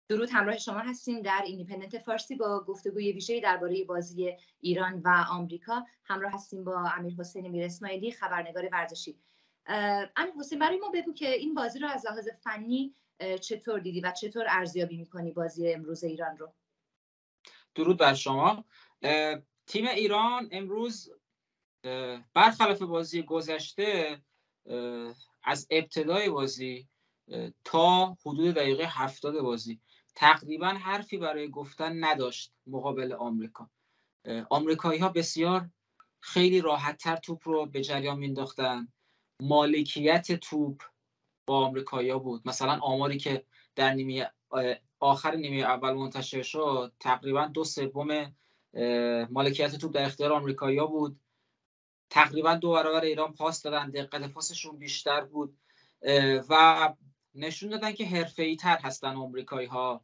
درود، همراه شما هستیم در ایندیپندنت فارسی با گفتگوی ویژه‌ای درباره بازی ایران و آمریکا. همراه هستیم با امیرحسین میر اسماعیلی، خبرنگار ورزشی. امیرحسین، برای ما بگو که این بازی رو از لحاظ فنی چطور دیدی و چطور ارزیابی می‌کنی بازی امروز ایران رو؟ درود بر شما. تیم ایران امروز برخلاف بازی گذشته از ابتدای بازی تا حدود دقیقه 70 بازی تقریبا حرفی برای گفتن نداشت مقابل آمریکا. آمریکایی‌ها بسیار خیلی راحت‌تر توپ رو به جریان مینداختن. مالکیت توپ با آمریکایی‌ها بود. مثلا آماری که در نیمه آخر نیمه اول منتشر شد، تقریبا 2/3 مالکیت توپ در اختیار آمریکایی‌ها بود. تقریبا 2 برابر ایران پاس دادن، دقت پاسشون بیشتر بود و نشون دادن که حرفه‌ای‌تر هستن آمریکایی‌ها.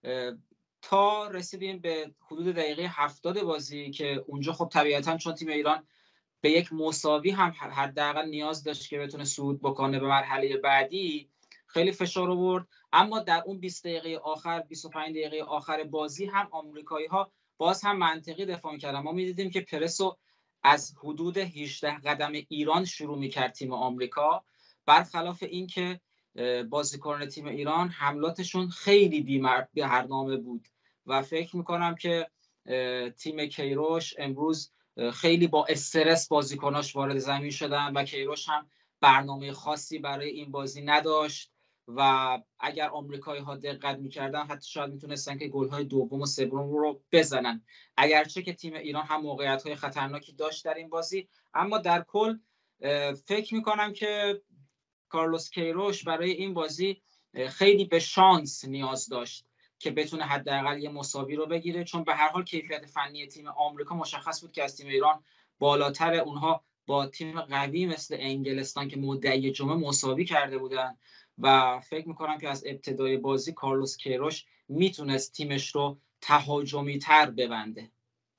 تا رسیدیم به حدود دقیقه 70 بازی که اونجا خب طبیعتاً چون تیم ایران به یک مساوی هم حداقل نیاز داشت که بتونه صعود بکنه به مرحله بعدی، خیلی فشار آورد. اما در اون 20 دقیقه آخر، 25 دقیقه آخر بازی هم آمریکایی‌ها باز هم منطقی دفاع کردن. ما می‌دیدیم که پرسو از حدود 18 قدم ایران شروع می‌کرد تیم آمریکا، برخلاف اینکه بازیکنان تیم ایران حملاتشون خیلی بی‌برنامه بود و فکر می‌کنم که تیم کیروش امروز خیلی با استرس بازیکناش وارد زمین شدن و کیروش هم برنامه خاصی برای این بازی نداشت و اگر آمریکایی‌ها دقت می‌کردن حتی شاید میتونستن که گل‌های دوم و سوم رو بزنن، اگرچه که تیم ایران هم موقعیت‌های خطرناکی داشت در این بازی. اما در کل فکر می‌کنم که کارلوس کیروش برای این بازی خیلی به شانس نیاز داشت که بتونه حداقل یه مساوی رو بگیره، چون به هر حال کیفیت فنی تیم آمریکا مشخص بود که از تیم ایران بالاتر. اونها با تیم قوی مثل انگلستان که مدعی جمعه مساوی کرده بودن و فکر میکنم که از ابتدای بازی کارلوس کیروش میتونست تیمش رو تهاجمی تر ببنده.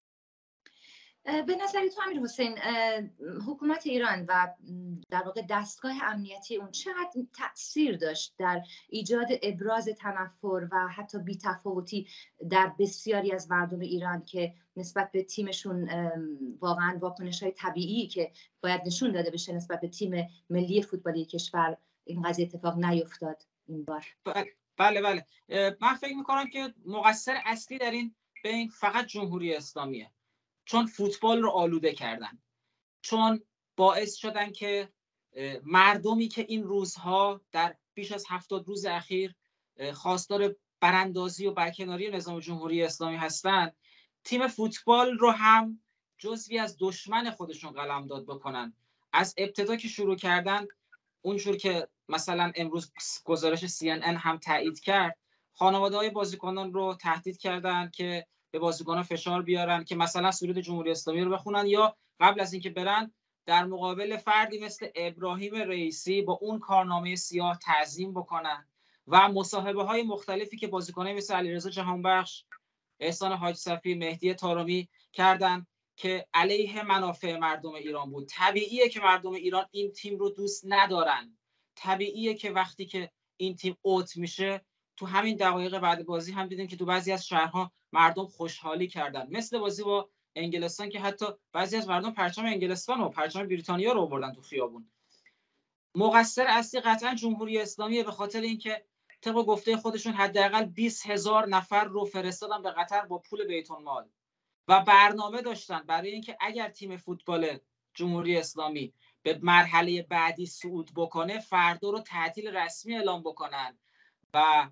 به نظر تو امیرحسین، حکومت ایران و در واقع دستگاه امنیتی اون چقدر تأثیر داشت در ایجاد ابراز تنفر و حتی بی‌تفاوتی در بسیاری از مردم ایران که نسبت به تیمشون واقعا واکنش‌های طبیعی که باید نشون داده بشه نسبت به تیم ملی فوتبالی کشور این قضیه اتفاق نیفتاد این بار؟ بله. من فکر میکنم که مقصر اصلی در این بین فقط جمهوری اسلامیه، چون فوتبال رو آلوده کردن، چون باعث شدن که مردمی که این روزها در بیش از 70 روز اخیر خواستار براندازی و برکناری نظام جمهوری اسلامی هستند، تیم فوتبال رو هم جزوی از دشمن خودشون قلمداد بکنن. از ابتدا که شروع کردن، اونجور که مثلا امروز گزارش CNN هم تایید کرد، خانواده‌های بازیکنان رو تهدید کردن که به بازیکنان فشار بیارن که مثلا سرود جمهوری اسلامی رو بخونن، یا قبل از اینکه برن در مقابل فردی مثل ابراهیم رئیسی با اون کارنامه سیاه تعظیم بکنن و مصاحبه های مختلفی که بازیکنان مثل علیرضا جهانبخش، احسان حاج صفی، مهدی طارمی کردن که علیه منافع مردم ایران بود. طبیعیه که مردم ایران این تیم رو دوست ندارن. طبیعیه که وقتی که این تیم اوت میشه، تو همین دقایق بعد بازی هم دیدیم که تو بعضی از شهرها مردم خوشحالی کردن، مثل بازی با انگلستان که حتی بعضی از مردم پرچم انگلستان و پرچم بریتانیا رو آوردن تو خیابون. مقصر اصلی قطعا جمهوری اسلامیه، به خاطر اینکه طبق گفته خودشون حداقل 20,000 نفر رو فرستادن به قطر با پول بیت المال و برنامه داشتن برای اینکه اگر تیم فوتبال جمهوری اسلامی به مرحله بعدی صعود بکنه، فردا رو تعطیل رسمی اعلام بکنن و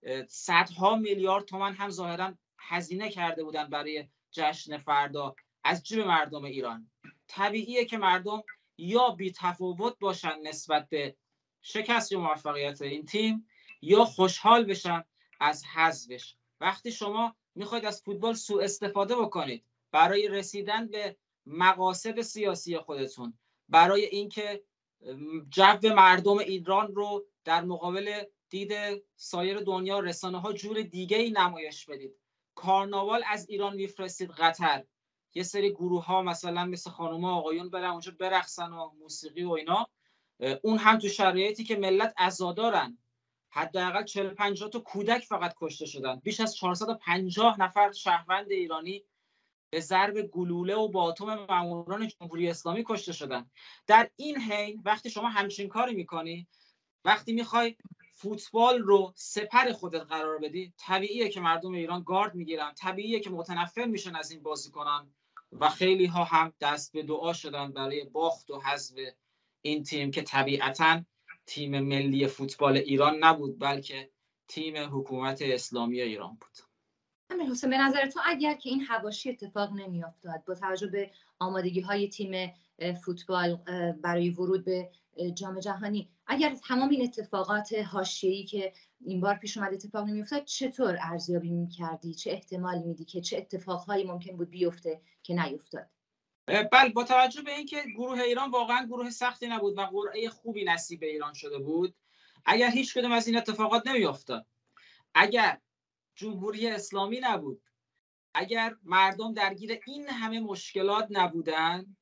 صدها میلیارد تومان هم ظاهرا هزینه کرده بودن برای جشن فردا از جیب مردم ایران. طبیعیه که مردم یا بی تفاوت باشن نسبت به شکست یا موفقیت این تیم، یا خوشحال بشن از حذفش. وقتی شما میخواید از فوتبال سوء استفاده بکنید برای رسیدن به مقاصد سیاسی خودتون، برای اینکه جو مردم ایران رو در مقابل دید سایر دنیا رسانه‌ها جور دیگه‌ای نمایش بدید، کارناوال از ایران میفرستید قطر، یه سری گروه‌ها مثلا مثل خانوما آقایون برن اونجا برقصن و موسیقی و اینا، اون هم تو شرایطی که ملت عزادارن حداقل 40-50 تا کودک فقط کشته شدن. بیش از 450 نفر شهروند ایرانی به ضرب گلوله و باتوم ماموران جمهوری اسلامی کشته شدن. در این حین وقتی شما همچین کاری میکنی، وقتی میخوای فوتبال رو سپر خودت قرار بدی، طبیعیه که مردم ایران گارد میگیرن، طبیعیه که متنفر میشن از این بازیکنان و خیلی ها هم دست به دعا شدن برای باخت و حذف این تیم که طبیعتاً تیم ملی فوتبال ایران نبود، بلکه تیم حکومت اسلامی ایران بود. امیر حسین، به نظر تو اگر که این حواشی اتفاق نمیافتاد با توجه به آمادگی های تیم فوتبال برای ورود به جام جهانی، اگر تمام این اتفاقات حاشیه‌ای که این بار پیش اومد اتفاق نمیافتاد، چطور ارزیابی می‌کردی؟ چه احتمالی میدی که چه اتفاقهایی ممکن بود بیفته که نیفتاد؟ بله، با توجه به اینکه گروه ایران واقعا گروه سختی نبود و قرعه خوبی نصیب ایران شده بود، اگر هیچ کدوم از این اتفاقات نمیافتاد، اگر جمهوری اسلامی نبود، اگر مردم درگیر این همه مشکلات نبودن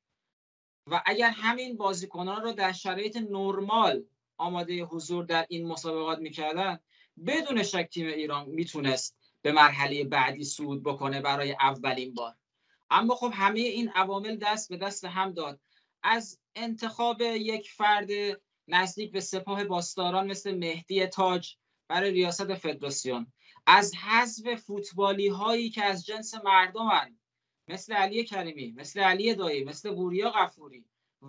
و اگر همین بازیکنان رو در شرایط نرمال آماده حضور در این مسابقات میکردن، بدون شک تیم ایران میتونست به مرحله بعدی صعود بکنه برای اولین بار. اما خب همه این عوامل دست به دست هم داد، از انتخاب یک فرد نزدیک به سپاه پاسداران مثل مهدی تاج برای ریاست فدراسیون، از حذف فوتبالی هایی که از جنس مردمن مثل علی کریمی، مثل علی دایی، مثل وریا غفوری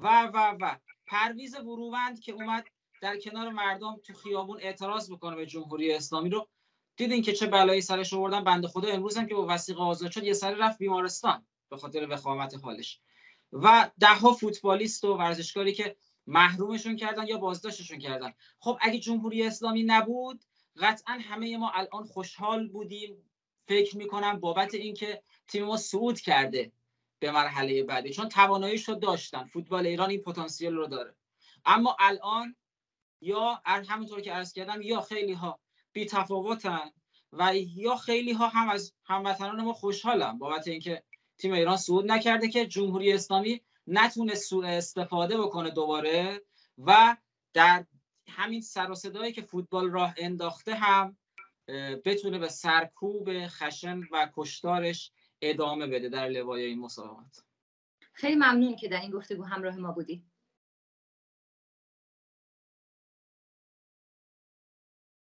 و پرویز وروند که اومد در کنار مردم تو خیابون اعتراض بکنه به جمهوری اسلامی، رو دیدین که چه بلایی سرش آوردن. بنده خدا امروز هم که با وثیقه آزاد شد یه سری رفت بیمارستان به خاطر وخامت حالش. و دهها فوتبالیست و ورزشکاری که محرومشون کردن یا بازداشتشون کردن. خب اگه جمهوری اسلامی نبود، قطعا همه ما الان خوشحال بودیم، فکر میکنم بابت اینکه تیم ما صعود کرده به مرحله بعدی، چون تواناییش رو داشتن. فوتبال ایران این پتانسیل رو داره. اما الان یا همونطور که عرض کردم، یا خیلی ها بی تفاوتن و یا خیلی ها هم از هموطنان ما خوشحالن بابت اینکه تیم ایران صعود نکرده، که جمهوری اسلامی نتونه سوء استفاده بکنه دوباره و در همین سر و صدایی که فوتبال راه انداخته هم بتونه به سرکوب خشن و کشتارش ادامه بده در لوای این مسابقات. خیلی ممنون که در این گفتگو همراه ما بودی.